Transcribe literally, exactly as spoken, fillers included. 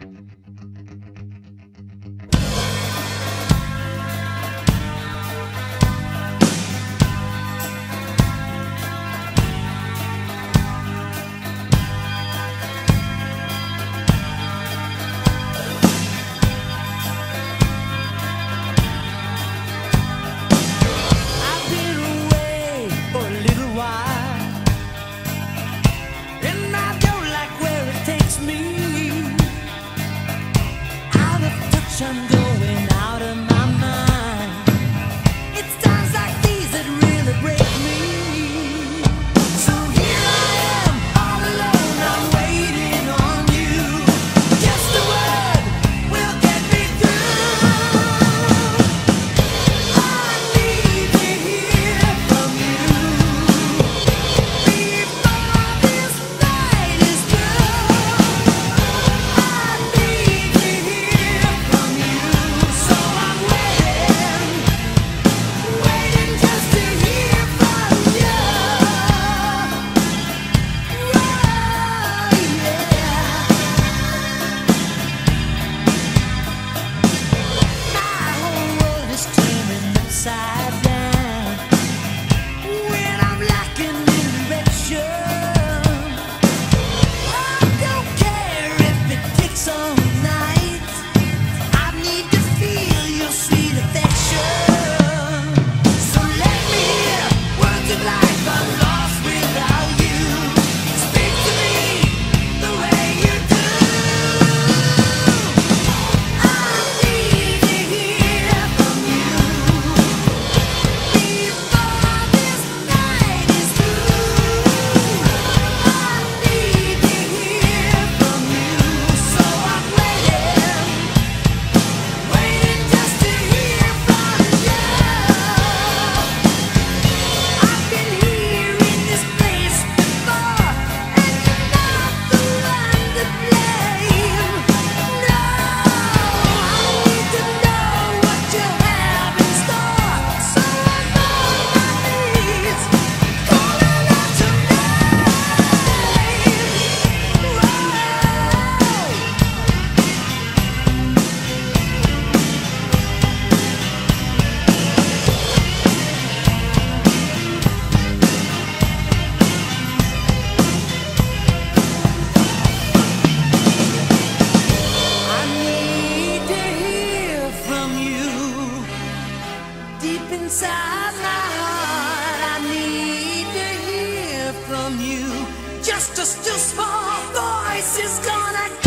I'm going out of my mind. It's times like these that really break me. So here I am, all alone, I'm waiting on you. Just a word will get me through. I need to hear from you before this night is through. I need to hear from you. So I'm waiting, waiting just to hear from you. Oh, yeah. My whole world is turning upside down when I'm lacking in direction. I don't care if it takes all night. I need to feel your sweet affection. So let me hear words of life. I'm lost without you. Speak to me the way you do. I need to hear from you before this night is through. I need to hear from you. So I'm waiting, waiting just to hear from you. I've been here in this place before, and you're not the one to blame. No, I need to know what you have in store. So I'm on my knees, calling out your name. I need to hear from you deep inside my heart. I need to hear from you. Just a still small voice is gonna